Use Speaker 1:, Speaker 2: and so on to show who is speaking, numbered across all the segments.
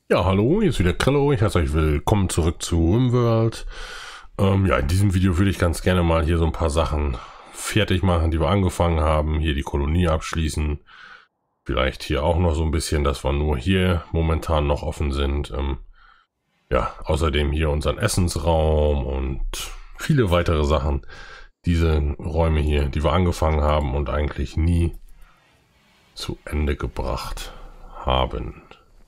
Speaker 1: Ja, hallo, hier ist wieder Krello. Ich heiße euch willkommen zurück zu RimWorld. Ja, in diesem Video würde ich ganz gerne mal hier so ein paar Sachen fertig machen, die wir angefangen haben. Hier die Kolonie abschließen. Vielleicht hier auch noch so ein bisschen, dass wir nur hier momentan noch offen sind. Ja, außerdem hier unseren Essensraum und viele weitere Sachen. Diese Räume hier, die wir angefangen haben und eigentlich nie zu Ende gebracht haben.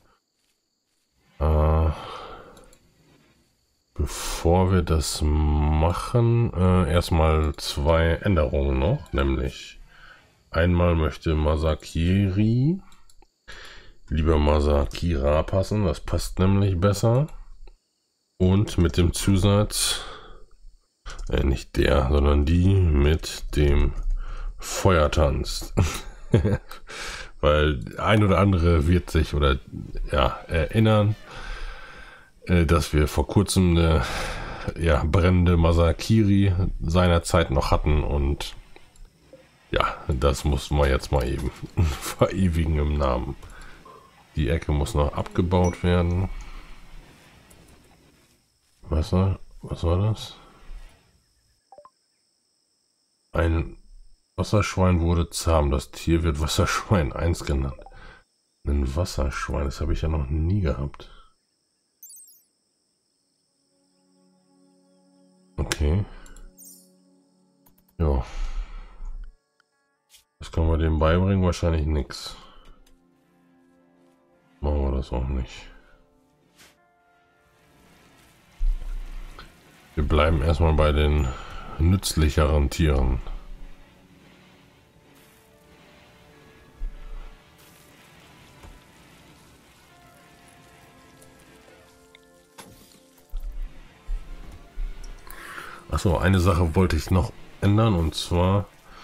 Speaker 1: Bevor wir das machen, erstmal zwei Änderungen noch, nämlich einmal möchte Masakiri lieber Masakira passen, das passt nämlich besser, und mit dem Zusatz, nicht der, sondern die mit dem Feuertanz. Weil ein oder andere wird sich oder ja erinnern, dass wir vor kurzem eine brennende Masakiri seinerzeit noch hatten, und ja, das mussten wir jetzt mal eben verewigen im Namen. Die Ecke muss noch abgebaut werden. Was war das? Ein Wasserschwein wurde zahm. Das Tier wird Wasserschwein 1 genannt. Ein Wasserschwein, das habe ich ja noch nie gehabt. Okay. Ja. Das können wir dem beibringen? Wahrscheinlich nichts. Machen wir das auch nicht. Wir bleiben erstmal bei den nützlicheren Tieren. Achso, eine Sache wollte ich noch ändern, und zwar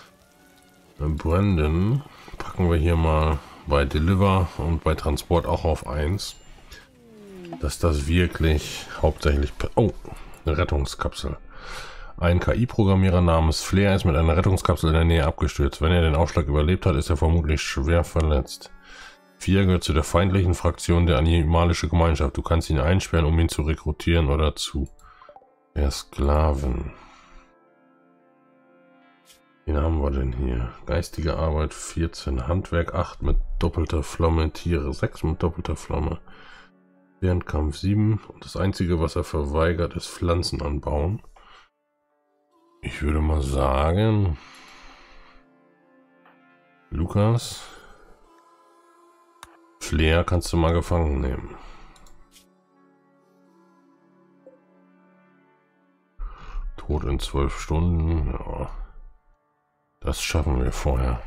Speaker 1: Brandon packen wir hier mal bei Deliver und bei Transport auch auf 1, dass das wirklich hauptsächlich... Oh, eine Rettungskapsel. Ein KI-Programmierer namens Flair ist mit einer Rettungskapsel in der Nähe abgestürzt. Wenn er den Aufschlag überlebt hat, ist er vermutlich schwer verletzt. Fia gehört zu der feindlichen Fraktion der animalische Gemeinschaft. Du kannst ihn einsperren, um ihn zu rekrutieren oder zu Sklaven. Wen haben wir denn hier? Geistige Arbeit 14, Handwerk 8 mit doppelter Flamme, Tiere 6 mit doppelter Flamme, Fernkampf 7, und das einzige, was er verweigert, ist Pflanzen anbauen. Ich würde mal sagen, Lukas, Flair kannst du mal gefangen nehmen. Tod in 12 Stunden, ja. Das schaffen wir vorher.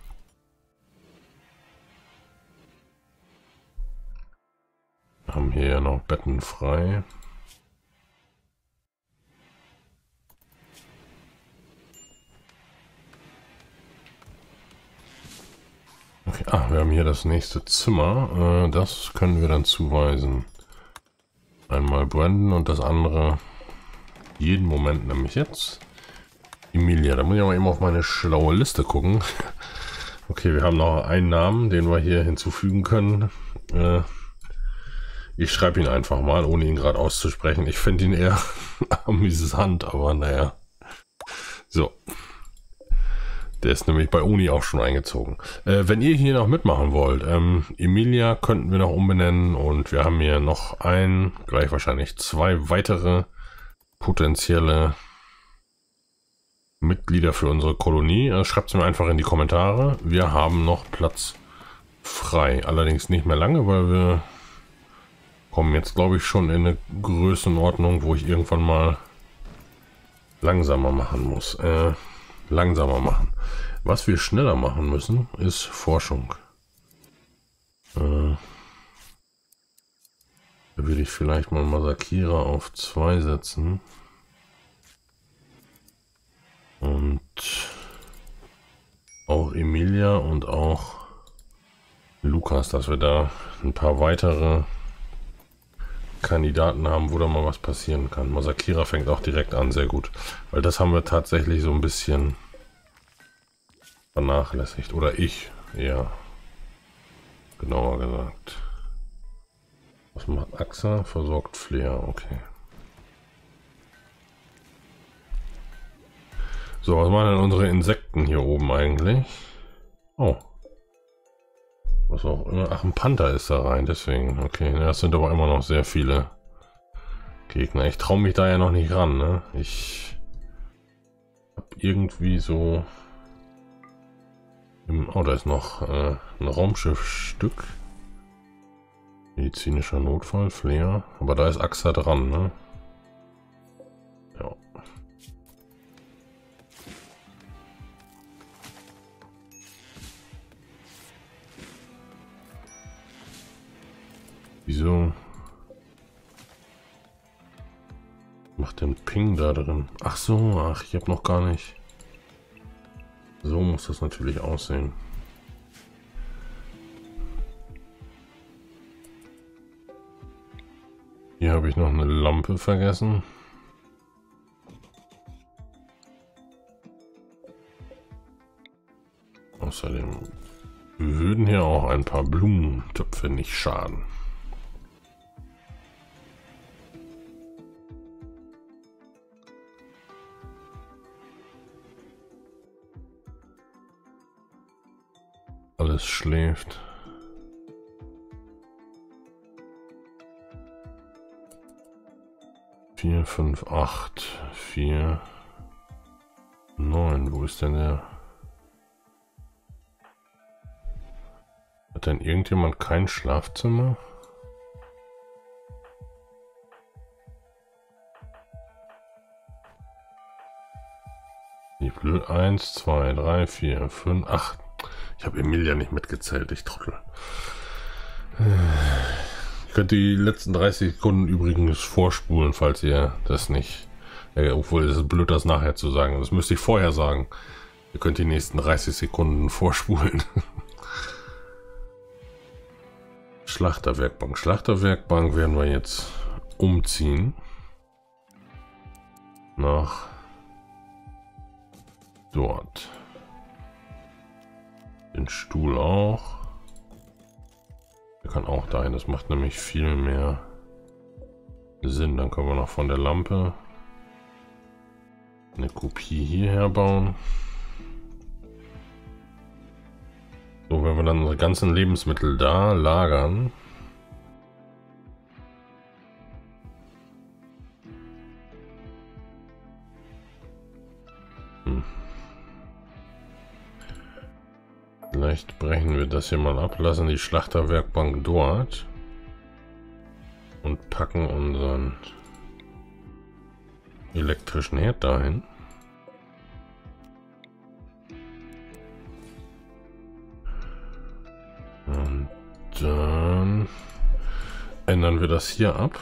Speaker 1: Wir haben hier ja noch Betten frei. Okay, wir haben hier das nächste Zimmer. Das können wir dann zuweisen. Einmal Brandon und das andere jeden Moment, nämlich jetzt Emilia. Da muss ich aber eben auf meine schlaue Liste gucken. Okay, wir haben noch einen Namen, den wir hier hinzufügen können. Ich schreibe ihn einfach mal, ohne ihn gerade auszusprechen. Ich finde ihn eher amüsant, aber naja. So. Der ist nämlich bei Uni auch schon eingezogen. Wenn ihr hier noch mitmachen wollt, Emilia könnten wir noch umbenennen, und wir haben hier noch gleich wahrscheinlich 2 weitere potenzielle Mitglieder für unsere Kolonie. Schreibt es mir einfach in die Kommentare. Wir haben noch Platz frei. Allerdings nicht mehr lange, weil wir kommen jetzt, glaube ich, schon in eine Größenordnung, wo ich irgendwann mal langsamer machen muss. Langsamer machen. Was wir schneller machen müssen, ist Forschung. Da würde ich vielleicht mal Masakira auf 2 setzen. Und auch Emilia und auch Lukas, dass wir da ein paar weitere Kandidaten haben, wo da mal was passieren kann. Masakira fängt auch direkt an, sehr gut. Weil das haben wir tatsächlich so ein bisschen vernachlässigt. Oder ich, eher genauer gesagt. Was macht AXA? Versorgt Flair, okay. So, was machen denn unsere Insekten hier oben eigentlich? Oh. Was auch immer. Ach, ein Panther ist da rein, deswegen. Okay, das sind aber immer noch sehr viele Gegner. Ich traue mich da ja noch nicht ran, ne? Ich habe irgendwie so... Oh, da ist noch ein Raumschiffstück. Medizinischer Notfall, Flair. Aber da ist AXA dran, ne? Ja. Wieso macht den Ping da drin? Ach so, ach, ich habe noch gar nicht. So muss das natürlich aussehen. Hier habe ich noch eine Lampe vergessen. Außerdem würden hier auch ein paar Blumentöpfe nicht schaden. Alles schläft. Vier, fünf, acht, vier, neun. Wo ist denn der? Hat denn irgendjemand kein Schlafzimmer? Die Blöd 1, 2, 3, 4, 5, 8. Ich habe Emilia nicht mitgezählt, ich Trottel. Ihr könnt die letzten 30 Sekunden übrigens vorspulen, falls ihr das nicht... obwohl es ist blöd, das nachher zu sagen. Das müsste ich vorher sagen. Ihr könnt die nächsten 30 Sekunden vorspulen. Schlachterwerkbank. Schlachterwerkbank werden wir jetzt umziehen. Nach dort. Den Stuhl auch. Der kann auch dahin. Das macht nämlich viel mehr Sinn. Dann können wir noch von der Lampe eine Kopie hierher bauen. So, wenn wir dann unsere ganzen Lebensmittel da lagern, vielleicht brechen wir das hier mal ab, lassen die Schlachterwerkbank dort und packen unseren elektrischen Herd dahin. Und dann ändern wir das hier ab,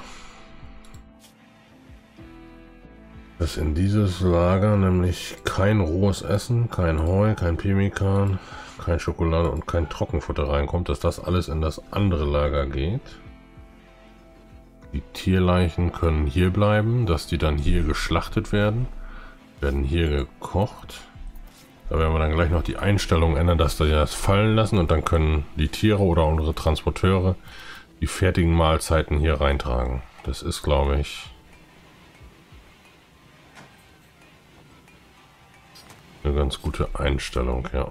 Speaker 1: dass in dieses Lager nämlich kein rohes Essen, kein Heu, kein Pemmikan, kein Schokolade und kein Trockenfutter reinkommt, dass das alles in das andere Lager geht. Die Tierleichen können hier bleiben, dass die dann hier geschlachtet werden hier gekocht. Da werden wir dann gleich noch die Einstellung ändern, dass wir das fallen lassen und dann können die Tiere oder unsere Transporteure die fertigen Mahlzeiten hier reintragen. Das ist, glaube ich, eine ganz gute Einstellung, ja.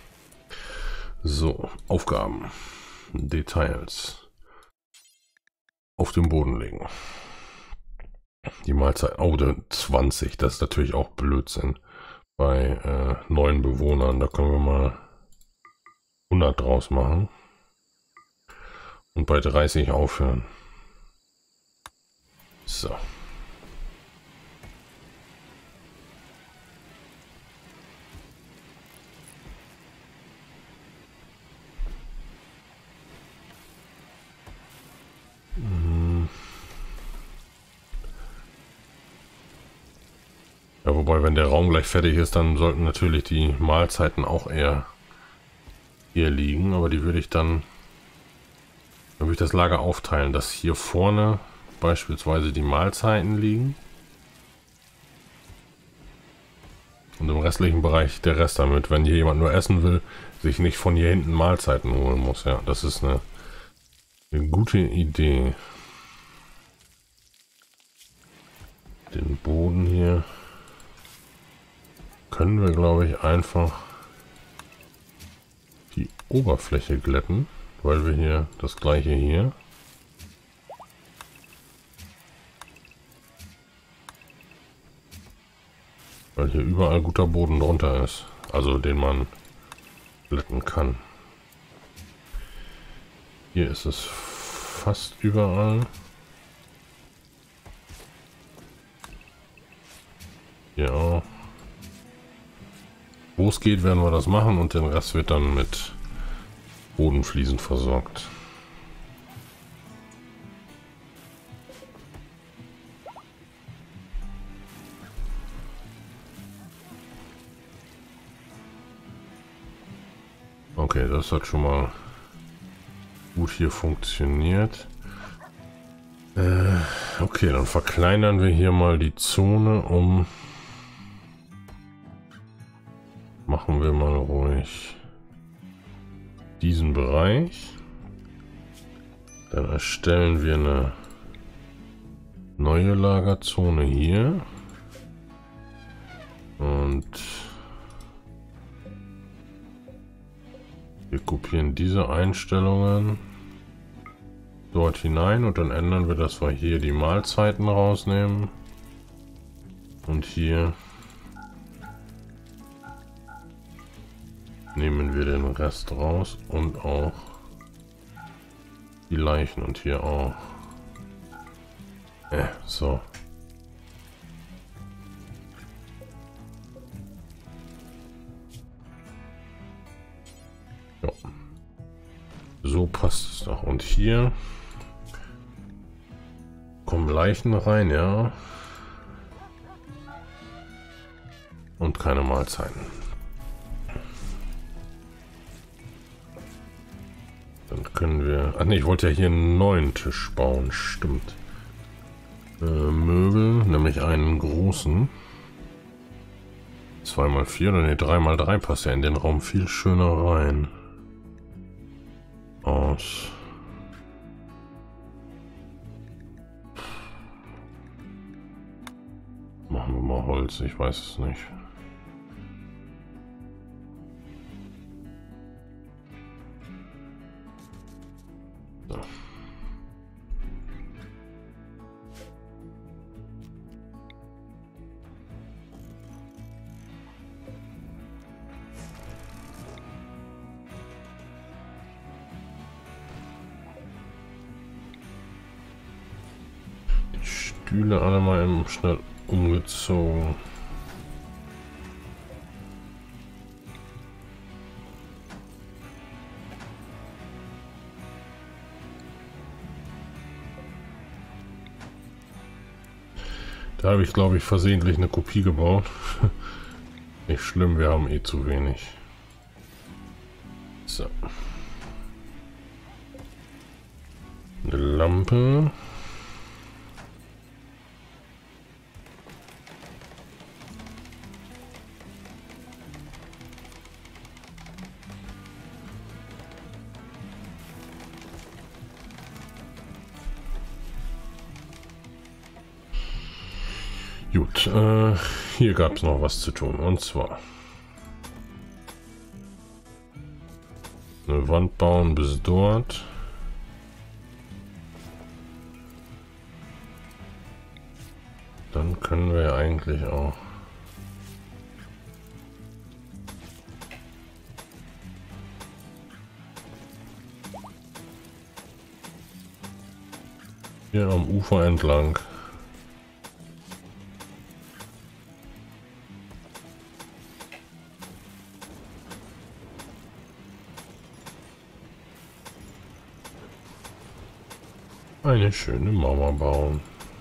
Speaker 1: So, Aufgaben, Details, auf den Boden legen. Die Mahlzeit, oh, 20, das ist natürlich auch Blödsinn. Bei 9 Bewohnern, da können wir mal 100 draus machen und bei 30 aufhören. So. Ja, wobei, wenn der Raum gleich fertig ist, dann sollten natürlich die Mahlzeiten auch eher hier liegen, aber die würde ich dann das Lager aufteilen, dass hier vorne beispielsweise die Mahlzeiten liegen und im restlichen Bereich der Rest, damit, wenn hier jemand nur essen will, sich nicht von hier hinten Mahlzeiten holen muss. Ja, das ist eine Eine gute Idee. Den Boden hier können wir, glaube ich, einfach die Oberfläche glätten, weil wir hier das gleiche hier. Weil hier überall guter Boden drunter ist, also den man glätten kann. Hier ist es fast überall. Hier auch. Wo es geht, werden wir das machen und den Rest wird dann mit Bodenfliesen versorgt. Okay, das hat schon mal gut hier funktioniert. Okay, dann verkleinern wir hier mal die Zone um. Machen wir mal ruhig diesen Bereich. Dann erstellen wir eine neue Lagerzone hier. Und wir kopieren diese Einstellungen dort hinein und dann ändern wir, dass wir hier die Mahlzeiten rausnehmen. Und hier nehmen wir den Rest raus und auch die Leichen und hier auch. So. Ja. So passt es doch. Und hier kommen Leichen rein, ja. Und keine Mahlzeiten. Dann können wir... Ach ne, ich wollte ja hier einen neuen Tisch bauen. Stimmt. Möbel, nämlich einen großen. 2x4 oder ne, 3x3 passt ja in den Raum viel schöner rein. Aus. Machen wir mal Holz, ich weiß es nicht. So. Die Stühle alle mal eben schnell umgezogen. Da habe ich, glaube ich, versehentlich eine Kopie gebaut. Nicht schlimm, wir haben eh zu wenig. So. Eine Lampe. Gut, hier gab es noch was zu tun. Und zwar eine Wand bauen bis dort. Dann können wir ja eigentlich auch hier am Ufer entlang eine schöne Mauer bauen.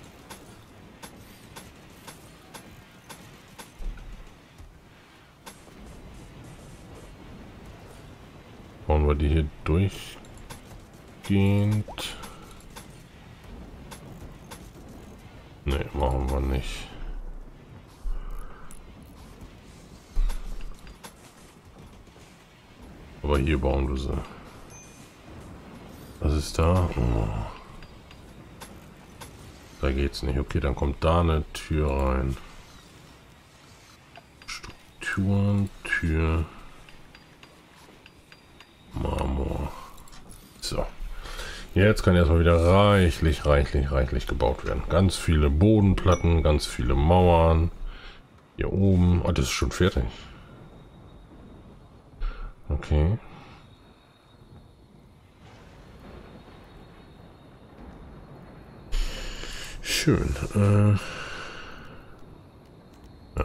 Speaker 1: Bauen wir die hier durchgehend? Ne, machen wir nicht. Aber hier bauen wir sie. Das ist da? Oh. Da geht's nicht. Okay, dann kommt da eine Tür rein. Strukturen, Tür, Marmor. So. Jetzt kann erstmal wieder reichlich gebaut werden. Ganz viele Bodenplatten, ganz viele Mauern. Hier oben. Oh, das ist schon fertig. Okay. Schön. Ja.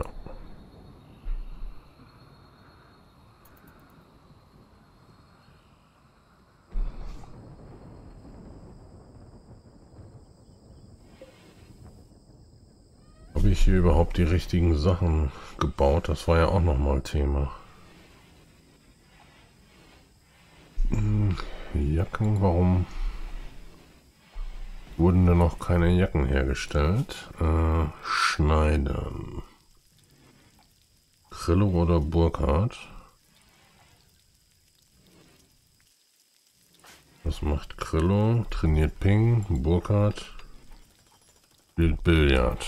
Speaker 1: Habe ich hier überhaupt die richtigen Sachen gebaut? Das war ja auch nochmal Thema. Jacken, warum wurden denn noch keine Jacken hergestellt? Schneidern. Grillo oder Burkhardt? Was macht Grillo? Trainiert Ping. Burkhardt spielt Billard.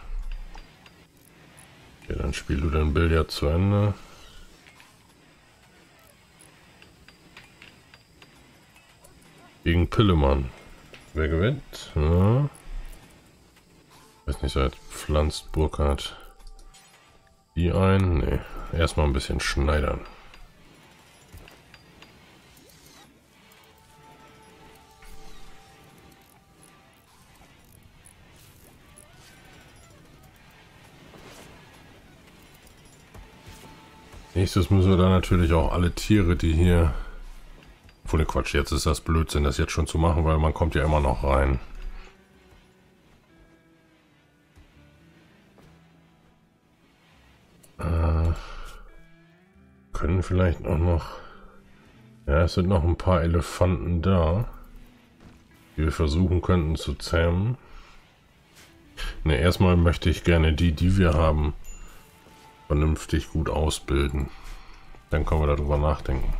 Speaker 1: Ja, dann spiel du dein Billard zu Ende. Gegen Pillemann. Wer gewinnt? Ja. Weiß nicht, seit pflanzt Burkhardt die ein? Nee. Erstmal ein bisschen schneidern. Nächstes müssen wir dann natürlich auch alle Tiere, die hier... Obwohl, ne Quatsch, jetzt ist das Blödsinn, das jetzt schon zu machen, weil man kommt ja immer noch rein. Können vielleicht auch noch... Ja, es sind noch ein paar Elefanten da, die wir versuchen könnten zu zähmen. Ne, erstmal möchte ich gerne die wir haben, vernünftig gut ausbilden. Dann können wir darüber nachdenken.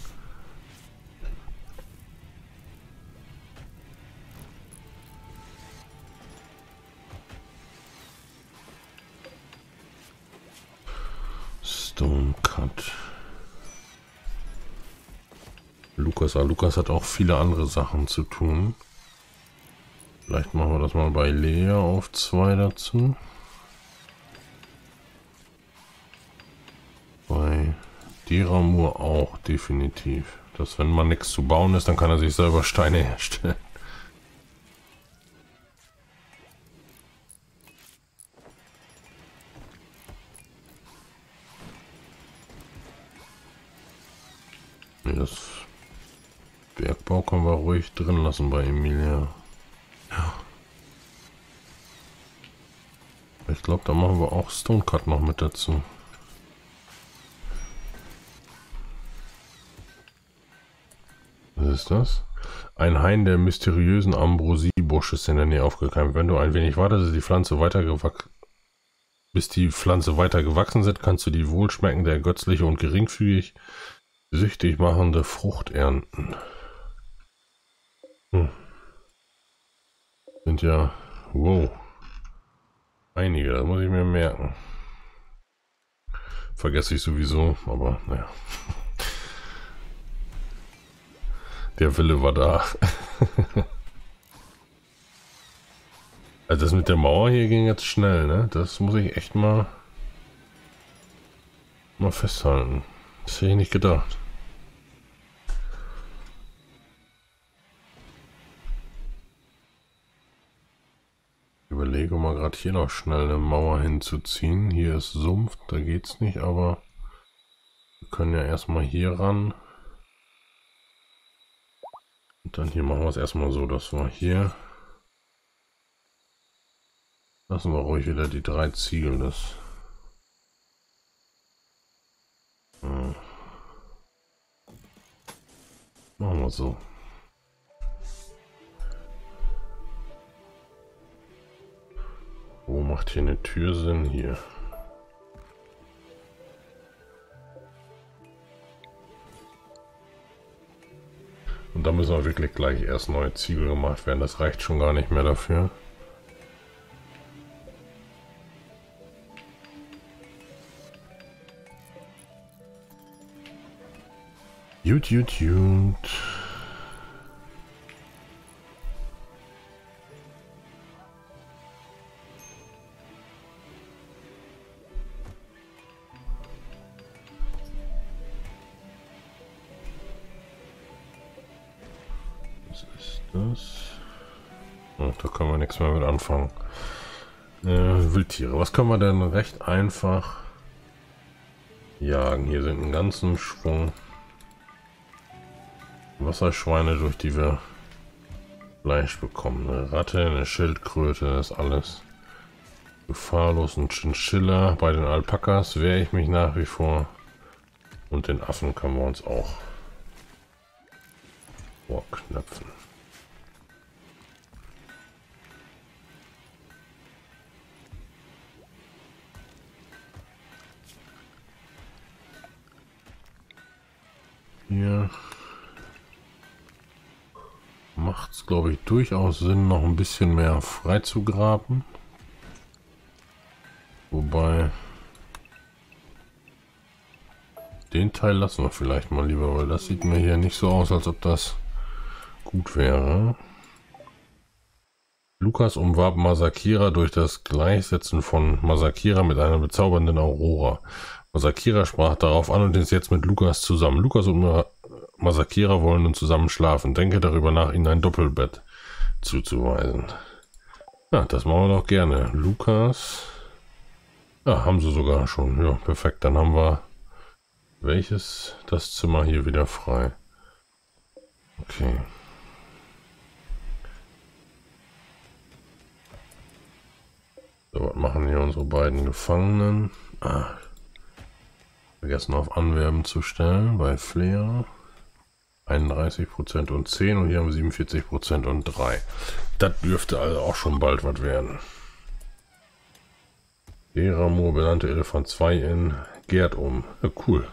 Speaker 1: Stone Cut. Lukas hat auch viele andere Sachen zu tun. Vielleicht machen wir das mal bei Lea auf 2 dazu. Bei Diramur auch definitiv. Dass wenn mal nichts zu bauen ist, dann kann er sich selber Steine herstellen. Das Bergbau können wir ruhig drin lassen bei Emilia. Ja. Ich glaube, da machen wir auch Stone Cut noch mit dazu. Was ist das? Ein Hain der mysteriösen Ambrosie-Busch ist in der Nähe aufgekeimt. Wenn du ein wenig wartest, bis die Pflanze weiter gewachsen sind, kannst du die wohlschmeckende, ergötzliche und geringfügig süchtig machende Frucht ernten. Sind ja, wow, einige, das muss ich mir merken. Vergesse ich sowieso, aber naja. Der Wille war da. Also das mit der Mauer hier ging jetzt schnell, ne? Das muss ich echt mal festhalten. Das hätte ich nicht gedacht. Ich überlege mal gerade hier noch schnell eine Mauer hinzuziehen. Hier ist Sumpf, da geht's nicht, aber wir können ja erstmal hier ran. Und dann hier machen wir es erstmal so, dass wir hier... Lassen wir ruhig wieder die 3 Ziegel, das... Machen wir so. Wo macht hier eine Tür Sinn? Hier. Und Und da müssen wir wirklich gleich erst neue Ziegel gemacht werden. Das reicht schon gar nicht mehr dafür. Gut. Was ist das? Oh, da können wir nichts mehr mit anfangen. Wildtiere. Was können wir denn recht einfach jagen? Hier sind einen ganzen Schwung Wasserschweine, durch die wir Fleisch bekommen. Eine Ratte, eine Schildkröte, das ist alles gefahrlos. Ein Chinchilla. Bei den Alpakas wehre ich mich nach wie vor. Und den Affen können wir uns auch vorknöpfen. Hier macht es, glaube ich, durchaus Sinn, noch ein bisschen mehr freizugraben. Wobei, den Teil lassen wir vielleicht mal lieber, weil das sieht mir hier nicht so aus, als ob das gut wäre. Lukas umwarb Masakira durch das Gleichsetzen von Masakira mit einer bezaubernden Aurora. Masakira sprach darauf an und ist jetzt mit Lukas zusammen. Lukas und Masakira wollen nun zusammen schlafen. Denke darüber nach, ihnen ein Doppelbett zuzuweisen. Ja, das machen wir doch gerne. Lukas. Ja, haben sie sogar schon. Ja, perfekt. Dann haben wir das Zimmer hier wieder frei. Okay. So, was machen hier unsere beiden Gefangenen? Vergessen auf Anwerben zu stellen bei Flair. 31% und 10 und hier haben wir 47% und 3. Das dürfte also auch schon bald was werden. Deramur benannte Elefant 2 in Gerd um. Ja, cool.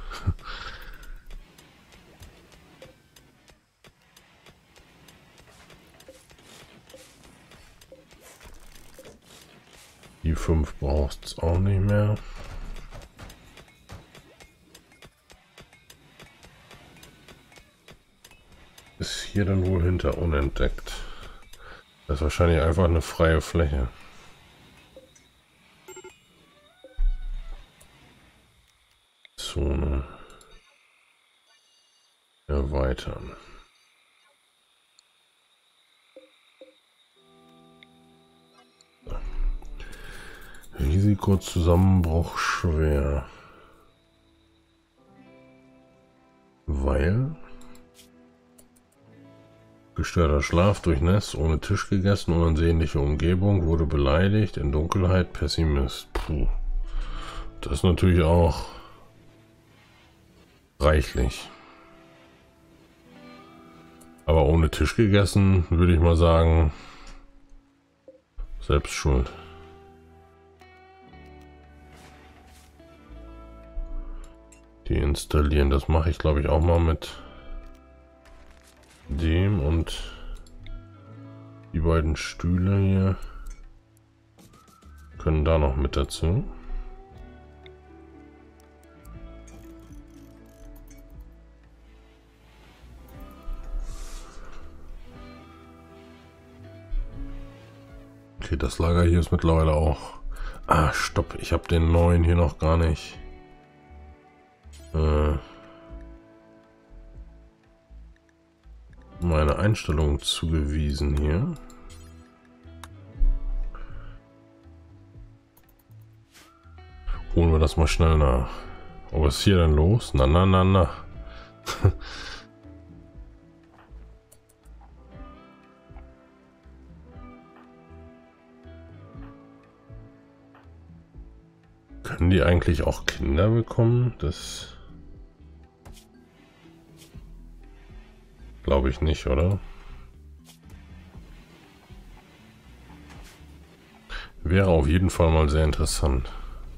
Speaker 1: Die 5 brauchst es auch nicht mehr. Ist hier dann wohl hinter unentdeckt. Das ist wahrscheinlich einfach eine freie Fläche. Zone erweitern. Risikozusammenbruch schwer. Weil gestörter Schlaf, durchnässt, ohne Tisch gegessen, unansehnliche Umgebung, wurde beleidigt, in Dunkelheit, Pessimist. Puh. Das ist natürlich auch reichlich. Aber ohne Tisch gegessen, würde ich mal sagen, selbst schuld. Die installieren, das mache ich glaube ich auch mal mit dem und die beiden Stühle hier können da noch mit dazu. Okay, das Lager hier ist mittlerweile auch... Ah, stopp, ich habe den neuen hier noch gar nicht. Meine Einstellungen zugewiesen hier. Holen wir das mal schnell nach. Oh, was ist hier denn los? Na. Können die eigentlich auch Kinder bekommen? Das glaube ich nicht, oder? Wäre auf jeden Fall mal sehr interessant.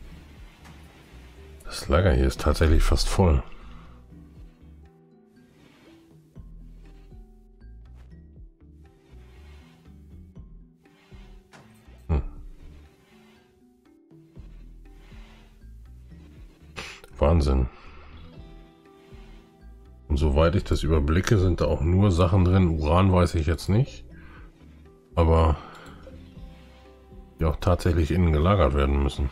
Speaker 1: Das Lager hier ist tatsächlich fast voll. Wahnsinn. Und soweit ich das überblicke, sind da auch nur Sachen drin. Uran weiß ich jetzt nicht. Aber die auch tatsächlich innen gelagert werden müssen.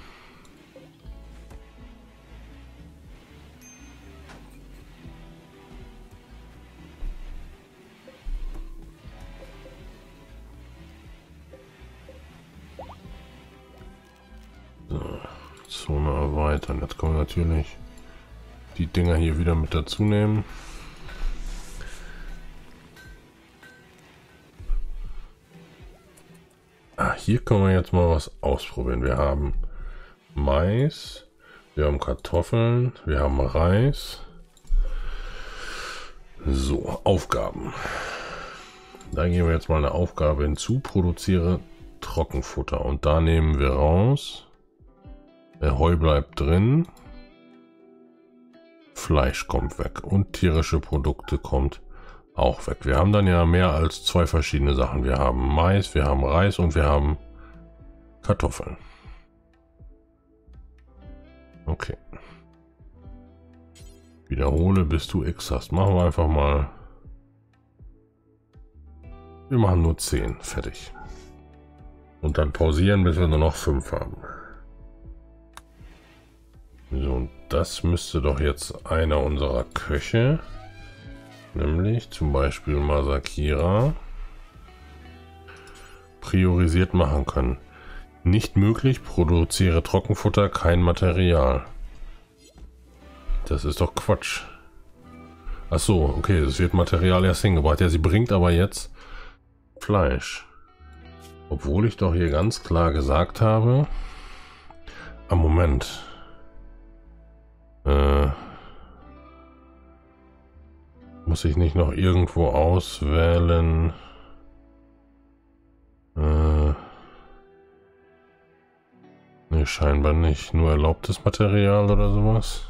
Speaker 1: So, Zone erweitern. Jetzt können wir natürlich die Dinger hier wieder mit dazu nehmen. Hier können wir jetzt mal was ausprobieren. Wir haben Mais, wir haben Kartoffeln, wir haben Reis. So, Aufgaben. Da geben wir jetzt mal eine Aufgabe hinzu. Produziere Trockenfutter. Und da nehmen wir raus. Der Heu bleibt drin. Fleisch kommt weg. Und tierische Produkte kommt auch weg. Wir haben dann ja mehr als 2 verschiedene Sachen. Wir haben Mais, wir haben Reis und wir haben Kartoffeln. Okay. Wiederhole, bis du X hast. Machen wir einfach mal. Wir machen nur 10. Fertig. Und dann pausieren, bis wir nur noch 5 haben. So, und das müsste doch jetzt einer unserer Köche, nämlich zum Beispiel Masakira, priorisiert machen können. Nicht möglich, produziere Trockenfutter, kein Material. Das ist doch Quatsch. Ach so, okay, es wird Material erst hingebracht. Ja, sie bringt aber jetzt Fleisch. Obwohl ich doch hier ganz klar gesagt habe, am Moment. Muss ich nicht noch irgendwo auswählen? Ne, scheinbar nicht. Nur erlaubtes Material oder sowas.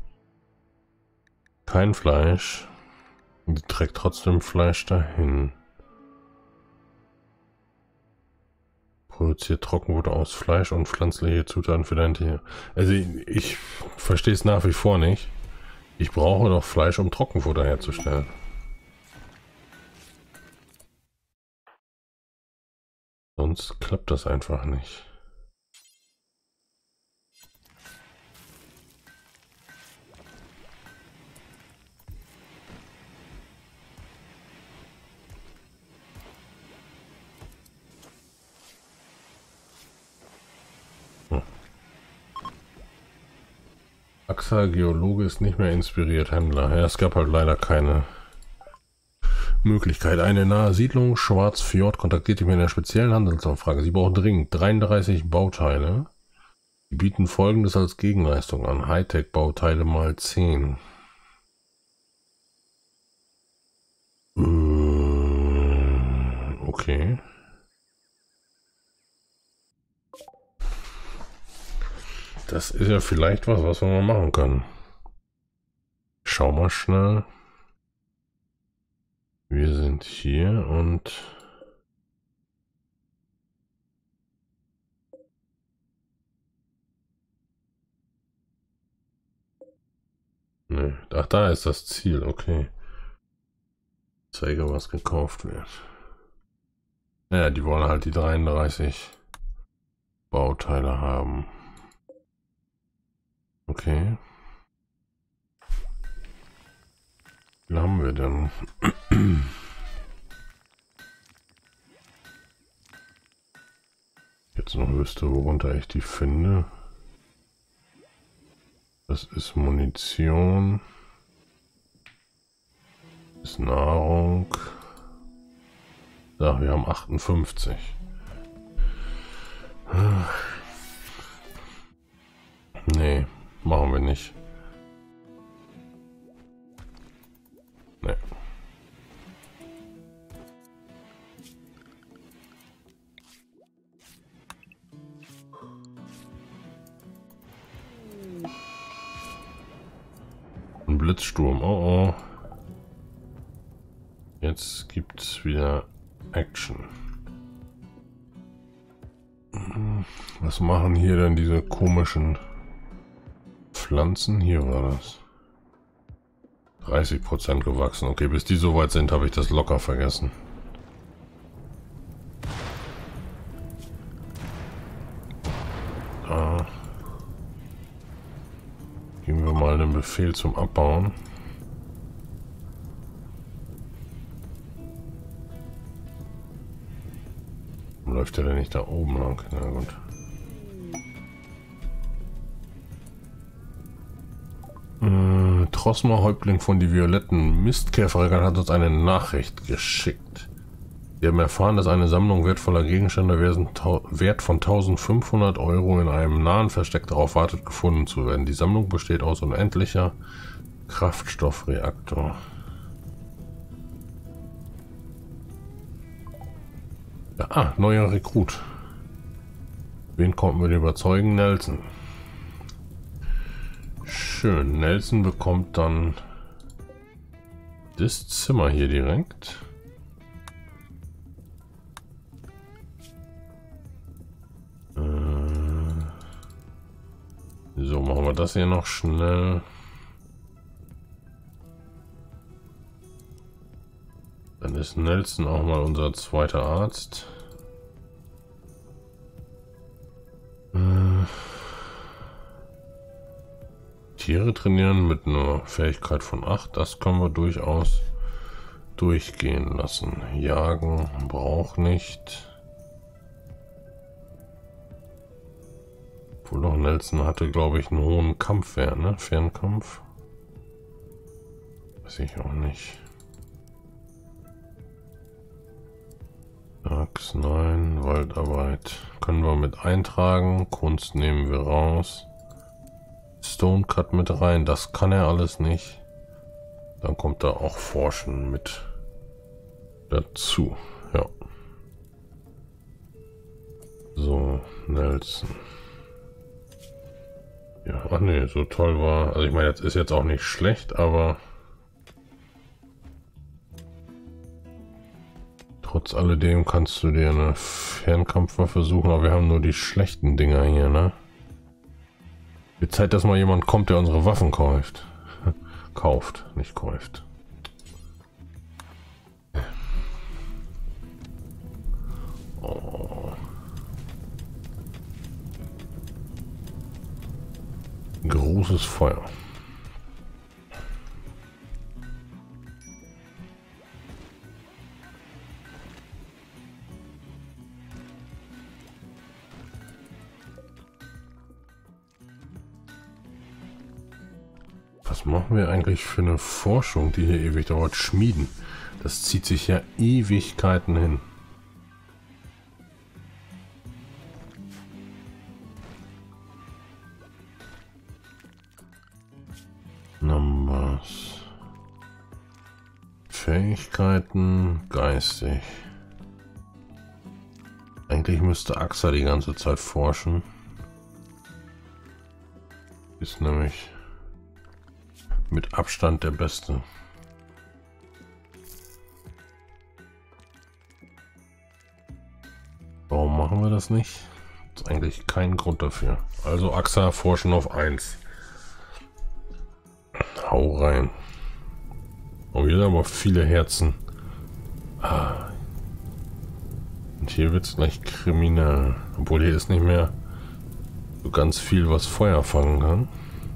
Speaker 1: Kein Fleisch. Die trägt trotzdem Fleisch dahin. Produziert Trockenfutter aus Fleisch und pflanzliche Zutaten für dein Tier. Also ich verstehe es nach wie vor nicht. Ich brauche doch Fleisch, um Trockenfutter herzustellen. Sonst klappt das einfach nicht. Axa, Geologe, ist nicht mehr inspiriert, Händler. Ja, es gab halt leider keine Möglichkeit. Eine nahe Siedlung, Schwarzfjord, kontaktierte mich in einer speziellen Handelsanfrage. Sie brauchen dringend 33 Bauteile. Sie bieten Folgendes als Gegenleistung an. Hightech-Bauteile mal 10. Okay. Das ist ja vielleicht was wir mal machen können. Schau mal schnell. Wir sind hier und ne, ach, da ist das Ziel, okay. Zeige, was gekauft wird. Ja, die wollen halt die 33 Bauteile haben. Okay. Wie viel haben wir denn? Jetzt noch wüsste, worunter ich die finde. Das ist Munition. Das ist Nahrung. Da, wir haben 58. Nee, machen wir nicht. Nee. Ein Blitzsturm, oh oh. Jetzt gibt's wieder Action. Was machen hier denn diese komischen Pflanzen, hier war das. 30% gewachsen. Okay, bis die so weit sind, habe ich das locker vergessen. Da geben wir mal den Befehl zum Abbauen. Warum läuft der denn nicht da oben lang? Na gut. Trosmer, Häuptling von die violetten Mistkäferregal, hat uns eine Nachricht geschickt. Wir haben erfahren, dass eine Sammlung wertvoller Gegenstände Wert von 1500 Euro in einem nahen Versteck darauf wartet, gefunden zu werden. Die Sammlung besteht aus unendlicher Kraftstoffreaktor. Ja, neuer Rekrut. Wen konnten wir überzeugen? Nelson. Schön. Nelson bekommt dann das Zimmer hier direkt. So, machen wir das hier noch schnell. Dann ist Nelson auch mal unser zweiter Arzt. Tiere trainieren mit einer Fähigkeit von 8, das können wir durchaus durchgehen lassen. Jagen braucht nicht. Obwohl doch Nelson hatte, glaube ich, einen hohen Kampfwert, ne? Fernkampf. Weiß ich auch nicht. Axt, nein, Waldarbeit können wir mit eintragen. Kunst nehmen wir raus. Stone Cut mit rein, das kann er alles nicht. Dann kommt da auch Forschen mit dazu. Ja. So, Nelson. Ja, ach nee, so toll war. Also ich meine, das ist jetzt auch nicht schlecht, aber trotz alledem kannst du dir eine Fernkampfwaffe suchen, aber wir haben nur die schlechten Dinger hier, ne? Wird Zeit, dass mal jemand kommt, der unsere Waffen kauft. Kauft, nicht kauft. Oh. Großes Feuer. Was machen wir eigentlich für eine Forschung, die hier ewig dauert? Schmieden. Das zieht sich ja Ewigkeiten hin. Numbers. Fähigkeiten, geistig. Eigentlich müsste AXA die ganze Zeit forschen. Ist nämlich mit Abstand der Beste. Warum machen wir das nicht? Ist eigentlich kein Grund dafür. Also AXA forschen auf 1. Hau rein. Oh, hier sind aber viele Herzen. Ah. Und hier wird es gleich kriminell. Obwohl hier ist nicht mehr so ganz viel, was Feuer fangen kann.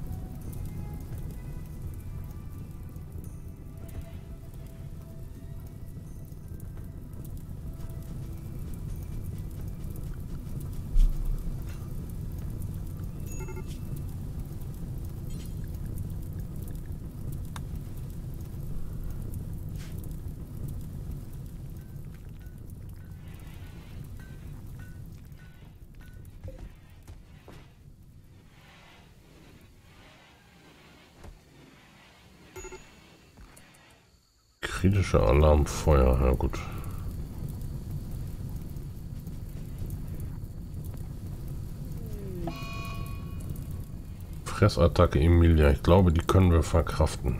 Speaker 1: Kritischer Alarm, Feuer, ja gut. Fressattacke Emilia, ich glaube, die können wir verkraften.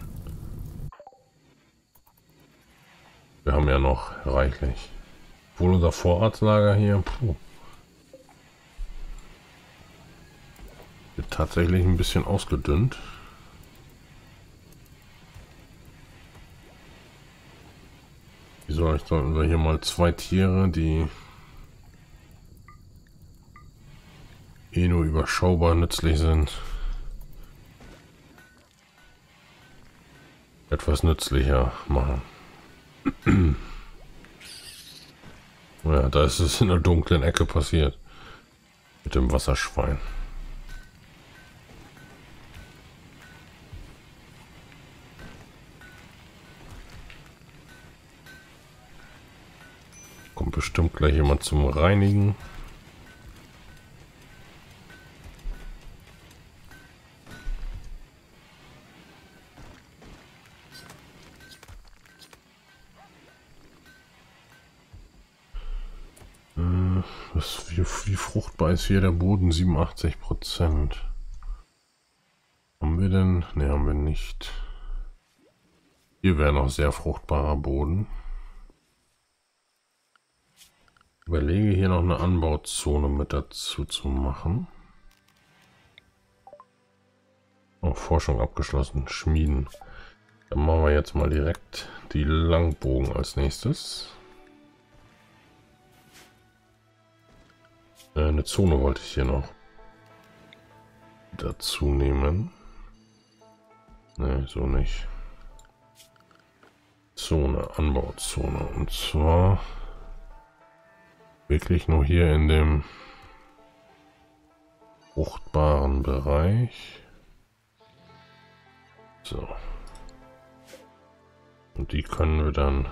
Speaker 1: Wir haben ja noch reichlich. Wohl unser Vorratslager hier. Puh. Wir tatsächlich ein bisschen ausgedünnt. Sollten wir hier mal 2 Tiere, die eh nur überschaubar nützlich sind, etwas nützlicher machen. Ja, da ist es in der dunklen Ecke passiert. Mit dem Wasserschwein. Kommt bestimmt gleich jemand zum Reinigen. Wie fruchtbar ist hier der Boden? 87%. Haben wir denn? Ne, haben wir nicht. Hier wäre noch sehr fruchtbarer Boden. Überlege hier noch eine Anbauzone mit dazu zu machen. Oh, Forschung abgeschlossen. Schmieden. Dann machen wir jetzt mal direkt die Langbogen als nächstes. Eine Zone wollte ich hier noch dazu nehmen. Ne, so nicht. Zone, Anbauzone. Und zwar wirklich nur hier in dem fruchtbaren Bereich. So. Und die können wir dann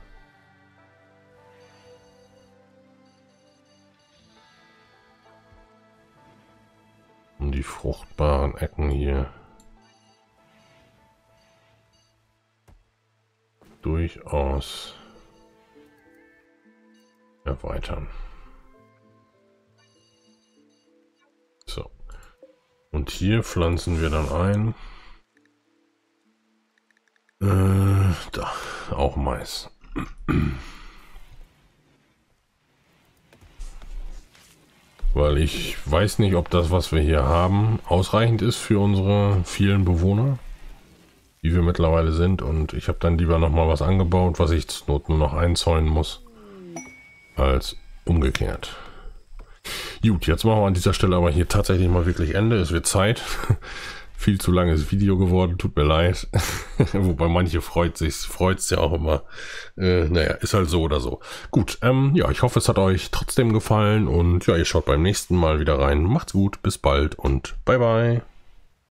Speaker 1: um die fruchtbaren Ecken hier durchaus erweitern. So. Und hier pflanzen wir dann ein. Da, auch Mais. Weil ich weiß nicht, ob das, was wir hier haben, ausreichend ist für unsere vielen Bewohner, die wir mittlerweile sind. Und ich habe dann lieber noch mal was angebaut, was ich zur Not nur noch einzäunen muss, als umgekehrt. Gut, jetzt machen wir an dieser Stelle aber hier tatsächlich mal wirklich Ende. Es wird Zeit. Viel zu langes Video geworden, tut mir leid. Wobei manche freut's ja auch immer. Naja, ist halt so oder so. Gut, ja, ich hoffe, es hat euch trotzdem gefallen und ja, ihr schaut beim nächsten Mal wieder rein. Macht's gut, bis bald und bye bye.